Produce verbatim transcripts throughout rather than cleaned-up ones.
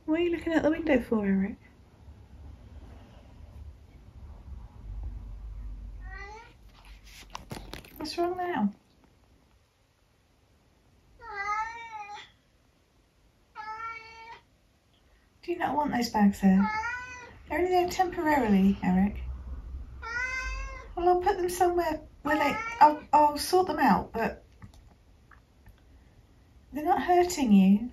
What are you looking at the window for, Eric? What's wrong now? Do you not want those bags there? They're only there temporarily, Eric. Well, I'll put them somewhere where they... I'll, I'll sort them out, but... they're not hurting you.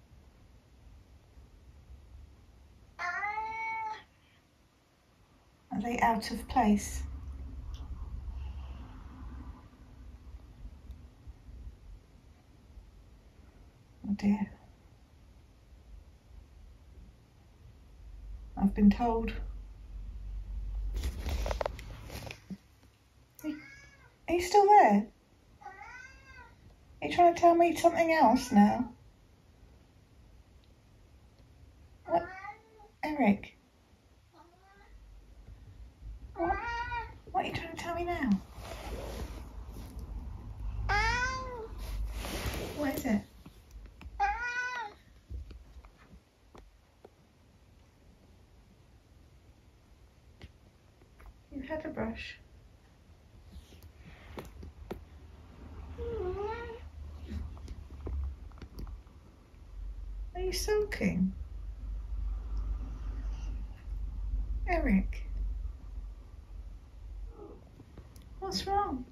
Are they out of place? Oh dear. I've been told. Are you still there? Are you trying to tell me something else now? What? Eric? What? What are you trying to tell me now? What is it? You've had a brush. Are you sulking? Eric? What's wrong?